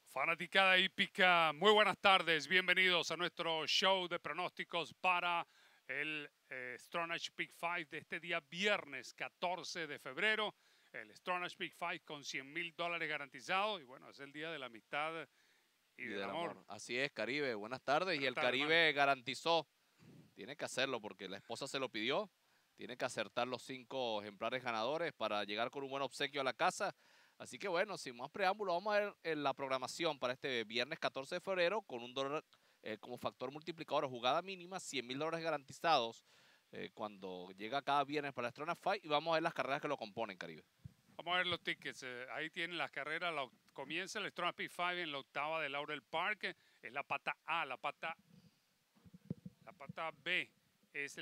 Fanaticada hípica, muy buenas tardes, bienvenidos a nuestro show de pronósticos para el Stronach Peak 5 de este día viernes 14 de febrero. El Stronach Peak 5 con $100,000 garantizados y bueno, es el día de la amistad y Y del del amor. amor. Así es, Caribe. Buenas tardes. Y Buenas el tardes, hermano. Caribe garantizó, tiene que hacerlo porque la esposa se lo pidió. Tiene que acertar los 5 ejemplares ganadores para llegar con un buen obsequio a la casa. Así que bueno, sin más preámbulo, vamos a ver la programación para este viernes 14 de febrero con $1 como factor multiplicador o jugada mínima, $100,000 garantizados cuando llega cada viernes para la Strona Fight. Y vamos a ver las carreras que lo componen, Caribe. Vamos a ver los tickets. Ahí tienen las carreras. Comienza el Stronach Peak 5 en la octava de Laurel Park. Es la pata A, la pata B es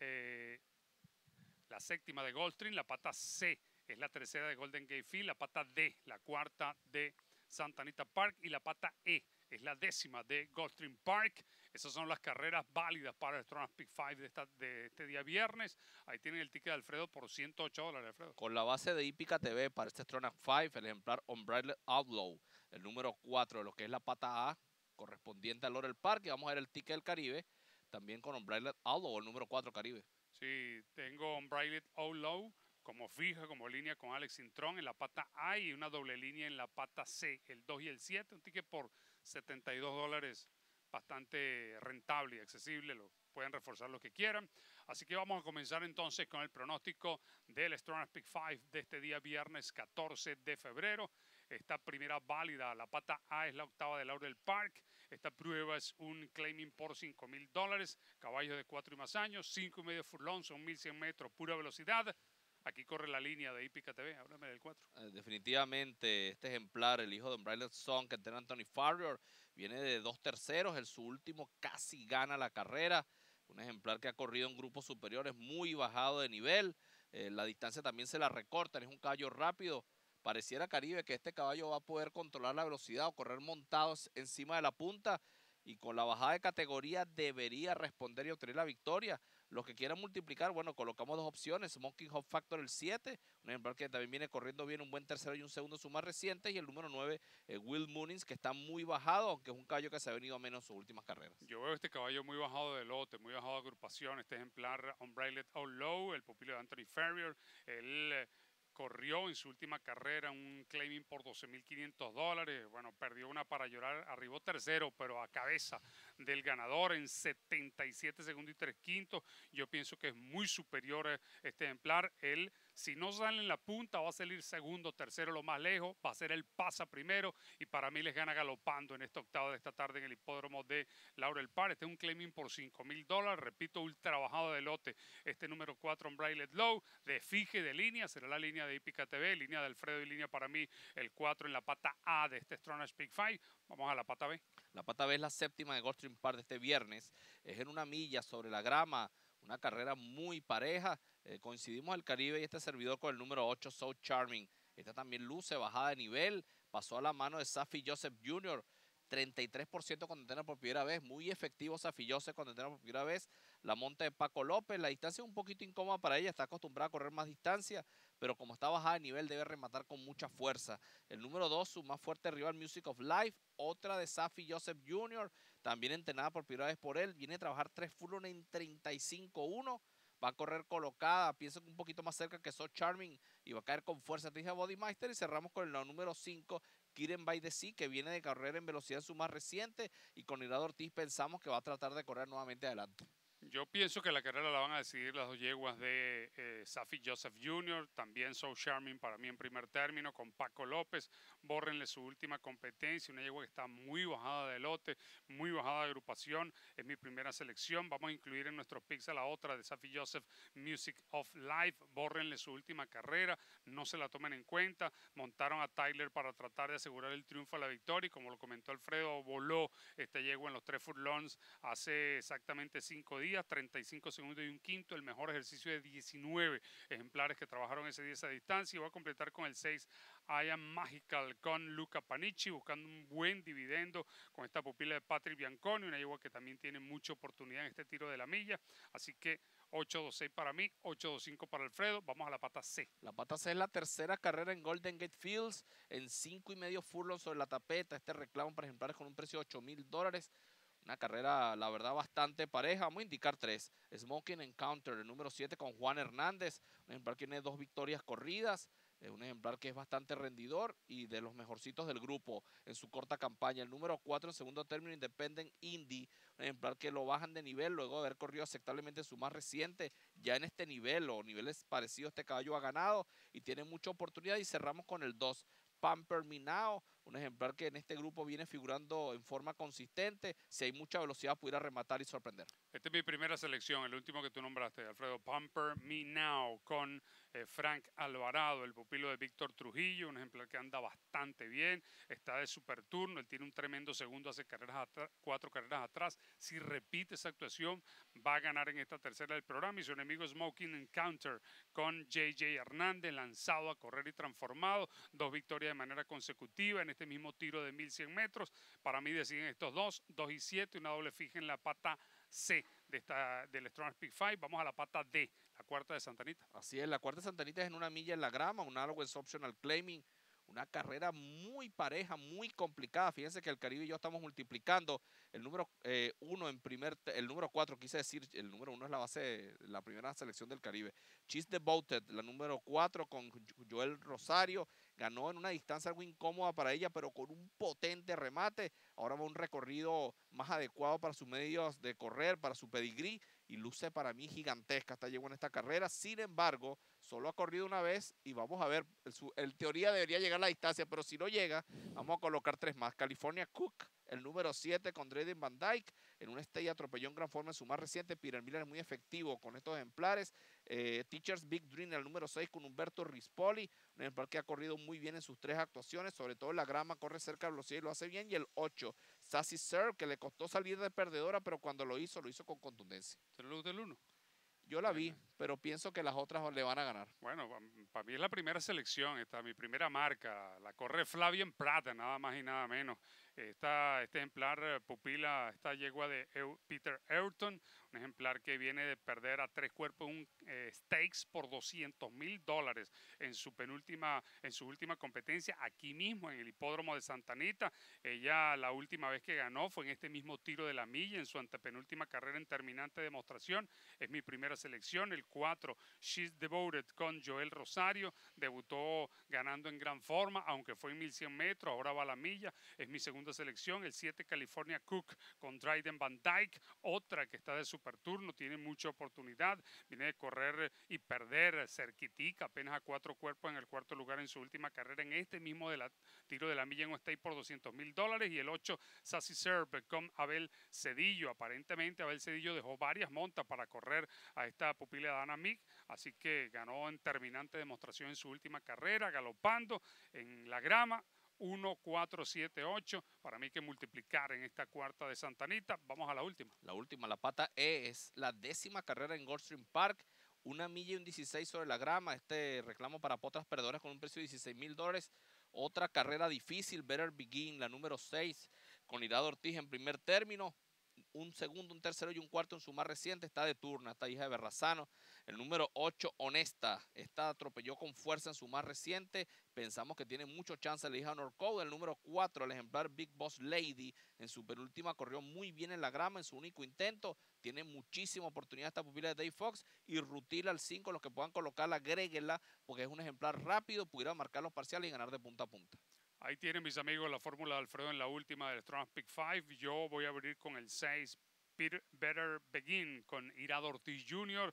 la séptima de Gulfstream, la pata C es la tercera de Golden Gate Field, la pata D, la cuarta de Santa Anita Park y la pata E es la décima de Gulfstream Park. Esas son las carreras válidas para el Stronach Peak 5 de este día viernes. Ahí tienen el ticket de Alfredo por $108, Alfredo. Con la base de Hípica TV para este Stronach 5, el ejemplar Unbridled Outlaw, el número 4 de lo que es la pata A, correspondiente al Laurel Park. Y vamos a ver el ticket del Caribe, también con Unbridled Outlaw, el número 4 Caribe. Sí, tengo Unbridled Outlaw como fija, como línea con Alex Intrón en la pata A y una doble línea en la pata C, el 2 y el 7, un ticket por $72, bastante rentable y accesible, lo pueden reforzar lo que quieran. Así que vamos a comenzar entonces con el pronóstico del Stronach Peak 5 de este día viernes 14 de febrero. Esta primera válida, la pata A es la octava de Laurel Park. Esta prueba es un claiming por $5,000, caballos de 4 y más años, 5,5 furlong, son 1,100 metros, pura velocidad. Aquí corre la línea de Hípica TV, háblame del 4. Definitivamente este ejemplar, el hijo de Unbridled Song, que entrena Anthony Farrior, viene de 2 terceros, el su último casi gana la carrera. Un ejemplar que ha corrido en grupos superiores muy bajado de nivel. La distancia también se la recortan, es un caballo rápido. Pareciera, Caribe, que este caballo va a poder controlar la velocidad o correr montados encima de la punta. Y con la bajada de categoría debería responder y obtener la victoria. Los que quieran multiplicar, bueno, colocamos dos opciones. Smoking Hot Factor el 7, un ejemplar que también viene corriendo bien, un buen tercero y un segundo, su más reciente. Y el número 9, Will Munnings, que está muy bajado, aunque es un caballo que se ha venido a menos en sus últimas carreras. Yo veo este caballo muy bajado de lote, muy bajado de agrupación. Este ejemplar Unbridled Outlaw, el pupilo de Anthony Farrior. Él corrió en su última carrera un claiming por $12,500. Bueno, perdió una para llorar, arribó tercero, pero a cabeza del ganador en 77 segundos y 3 quintos. Yo pienso que es muy superior este ejemplar. Él, si no sale en la punta, va a salir segundo, tercero, lo más lejos. Va a ser el pasa primero y para mí les gana galopando en esta octava de esta tarde en el hipódromo de Laurel Park. Este es un claiming por $5,000. Repito, ultra bajado de lote. Este número 4, Unbridled Low, de fije de línea, será la línea de Hípica TV, línea de Alfredo y línea para mí, el 4 en la pata A de este Stronach Peak 5. Vamos a la pata B. La pata B es la séptima de Gulfstream Park de este viernes. Es en una milla sobre la grama, una carrera muy pareja. Coincidimos el Caribe y este servidor con el número 8, So Charming. Esta también luce bajada de nivel. Pasó a la mano de Safi Joseph Jr., 33% cuando entrena por primera vez. Muy efectivo Safi Joseph cuando entrena por primera vez. La monta de Paco López. La distancia es un poquito incómoda para ella. Está acostumbrada a correr más distancia, pero como está bajada de nivel debe rematar con mucha fuerza. El número 2, su más fuerte rival, Music of Life. Otra de Safi Joseph Jr., también entrenada por primera vez por él. Viene a trabajar 3 furlong en 35-1. Va a correr colocada, pienso que un poquito más cerca que So Charming y va a caer con fuerza. Te dije Bodymeister y cerramos con el número 5, Kiren by the Sea, que viene de correr en velocidad en su más reciente y con Irado Ortiz pensamos que va a tratar de correr nuevamente adelante. Yo pienso que la carrera la van a decidir las dos yeguas de Safi Joseph Jr., también So Charming para mí en primer término, con Paco López. Bórrenle su última competencia, una yegua que está muy bajada de lote, muy bajada de agrupación. Es mi primera selección. Vamos a incluir en nuestros picks a la otra de Safi Joseph, Music of Life. Bórrenle su última carrera, no se la tomen en cuenta. Montaron a Tyler para tratar de asegurar el triunfo a la victoria y como lo comentó Alfredo, voló esta yegua en los 3 furlongs hace exactamente 5 días. días, 35 segundos y un quinto, el mejor ejercicio de 19 ejemplares que trabajaron ese día esa distancia. Y voy a completar con el 6 I Am Magical con Luca Panici, buscando un buen dividendo con esta pupila de Patrick Bianconi, una yegua que también tiene mucha oportunidad en este tiro de la milla. Así que 8-2-6 para mí, 8-2-5 para Alfredo. Vamos a la pata C. La pata C es la tercera carrera en Golden Gate Fields, en 5.5 furlongs sobre la tapeta. Este reclamo para ejemplares con un precio de $8,000. Una carrera, la verdad, bastante pareja. Vamos a indicar 3. Smoking Encounter, el número 7 con Juan Hernández. Un ejemplar que tiene 2 victorias corridas. Un ejemplar que es bastante rendidor y de los mejorcitos del grupo en su corta campaña. El número 4 en segundo término, Independent Indy. Un ejemplar que lo bajan de nivel luego de haber corrido aceptablemente su más reciente. Ya en este nivel o niveles parecidos este caballo ha ganado y tiene mucha oportunidad. Y cerramos con el 2. Pamper Me Now, un ejemplar que en este grupo viene figurando en forma consistente. Si hay mucha velocidad, pudiera rematar y sorprender. Esta es mi primera selección, el último que tú nombraste, Alfredo. Pamper Me Now con Frank Alvarado, el pupilo de Víctor Trujillo, un ejemplar que anda bastante bien, está de super turno, él tiene un tremendo segundo, hace 4 carreras atrás. Si repite esa actuación, va a ganar en esta tercera del programa. Y su enemigo Smoking Encounter con JJ Hernández, lanzado a correr y transformado, 2 victorias de manera consecutiva en este mismo tiro de 1100 metros. Para mí deciden estos 2 y 7, una doble fija en la pata C del Strong Speed 5. Vamos a la pata D, la cuarta de Santanita. Así es, la cuarta de Santanita es en una milla en la grama, un Always Optional Claiming. Una carrera muy pareja, muy complicada. Fíjense que el Caribe y yo estamos multiplicando. El número 1 el número 4, quise decir, el número 1 es la base, la primera selección del Caribe. Cheese Devoted, la número 4 con Joel Rosario. Ganó en una distancia algo incómoda para ella, pero con un potente remate. Ahora va un recorrido más adecuado para sus medios de correr, para su pedigrí. Y luce para mí gigantesca esta yegua en esta carrera. Sin embargo, solo ha corrido una vez y vamos a ver, en teoría debería llegar a la distancia, pero si no llega, vamos a colocar 3 más. California Cook, el número 7 con Drayden Van Dyke, en un stay atropelló en gran forma en su más reciente. Peter Miller es muy efectivo con estos ejemplares. Teachers Big Dream, el número 6 con Humberto Rispoli, un ejemplar que ha corrido muy bien en sus 3 actuaciones, sobre todo en la grama, corre cerca de velocidad y lo hace bien. Y el 8, Sassy Serve, que le costó salir de perdedora, pero cuando lo hizo con contundencia. ¿Te lo del 1? Yo la vi, pero pienso que las otras le van a ganar. Bueno, para mí es la primera selección, esta mi primera marca. La corre Flavien Prata, nada más y nada menos. Este ejemplar pupila, esta yegua de Peter Ayrton, un ejemplar que viene de perder a 3 cuerpos un stakes por $200,000 en su última competencia aquí mismo en el hipódromo de Santa Anita. Ella la última vez que ganó fue en este mismo tiro de la milla en su antepenúltima carrera en terminante demostración. Es mi primera selección. El 4, She's Devoted con Joel Rosario, debutó ganando en gran forma, aunque fue en 1100 metros, ahora va a la milla. Es mi segunda selección. El 7, California Cook con Drayden Van Dyke, otra que está de super turno, tiene mucha oportunidad, viene de correr y perder cerquitica, apenas a 4 cuerpos en el cuarto lugar en su última carrera en este mismo tiro de la milla en un stay por $200,000. Y el 8, Sassy Serve con Abel Cedillo. Aparentemente Abel Cedillo dejó varias montas para correr a esta pupila de Ana Mick, así que ganó en terminante demostración en su última carrera, galopando en la grama. 1, 4, 7, 8. Para mí hay que multiplicar en esta cuarta de Santa Anita. Vamos a la última. La última, la pata E, es la 10ª carrera en Gulfstream Park. Una milla y un 16 sobre la grama. Este reclamo para potras perdedoras con un precio de $16,000. Otra carrera difícil, Better Begin, la número 6, con Irado Ortiz en primer término. Un segundo, un tercero y un cuarto en su más reciente. Está de turno, esta hija de Berrazano. El número 8, Honesta. Esta atropelló con fuerza en su más reciente. Pensamos que tiene mucho chance la hija Norcode. El número 4, el ejemplar Big Boss Lady. En su penúltima corrió muy bien en la grama en su único intento. Tiene muchísima oportunidad esta pupila de Dave Fox. Y Rutila al 5, los que puedan colocarla, agréguenla, porque es un ejemplar rápido, pudiera marcar los parciales y ganar de punta a punta. Ahí tienen, mis amigos, la fórmula de Alfredo en la última del Strong Pick 5. Yo voy a abrir con el 6, Better Begin, con Irado Ortiz Jr.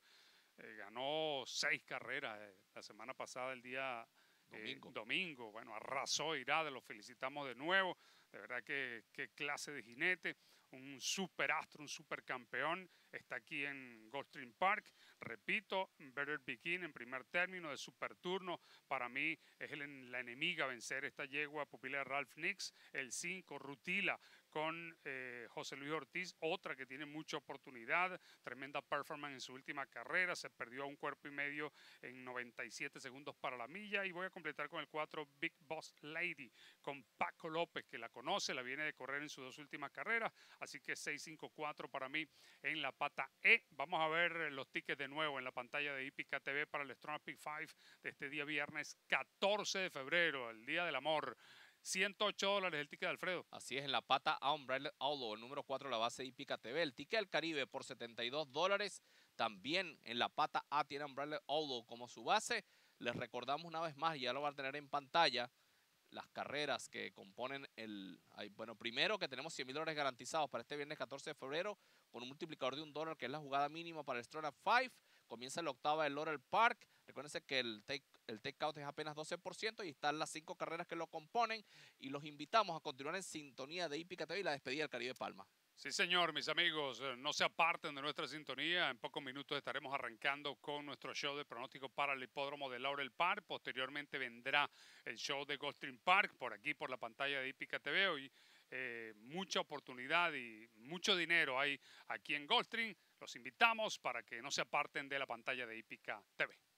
Ganó 6 carreras la semana pasada, el día domingo. Bueno, arrasó Irado, lo felicitamos de nuevo. De verdad que clase de jinete. un superastro, un supercampeón, está aquí en Gulfstream Park. Repito, Better Begin en primer término de superturno. Para mí es la enemiga a vencer esta yegua pupila de Ralph Nix. El 5, Rutila, con José Luis Ortiz, otra que tiene mucha oportunidad, tremenda performance en su última carrera, se perdió a un cuerpo y medio en 97 segundos para la milla, y voy a completar con el 4, Big Boss Lady, con Paco López, que la conoce, la viene de correr en sus dos últimas carreras, así que 6-5-4 para mí en la pata E. Vamos a ver los tickets de nuevo en la pantalla de Hípica TV para el Strong Pick 5 de este día viernes 14 de febrero, el Día del Amor. $108 el ticket de Alfredo. Así es, en la pata A, Umbrella Outlaw, el número 4 de la base Hípica TV. El ticket del Caribe por $72. También en la pata A tiene Umbrella Outlaw como su base. Les recordamos una vez más, ya lo van a tener en pantalla, las carreras que componen bueno, primero que tenemos $100,000 garantizados para este viernes 14 de febrero con un multiplicador de $1, que es la jugada mínima para el Strona 5. Comienza la octava del Laurel Park. Recuérdense que el takeout es apenas 12% y están las 5 carreras que lo componen. Y los invitamos a continuar en sintonía de Hípica TV y la despedida del Caribe Palma. Sí, señor, mis amigos, no se aparten de nuestra sintonía. En pocos minutos estaremos arrancando con nuestro show de pronóstico para el hipódromo de Laurel Park. Posteriormente vendrá el show de Gulfstream Park por aquí, por la pantalla de Hípica TV. Hoy mucha oportunidad y mucho dinero hay aquí en Gulfstream. Los invitamos para que no se aparten de la pantalla de Hípica TV.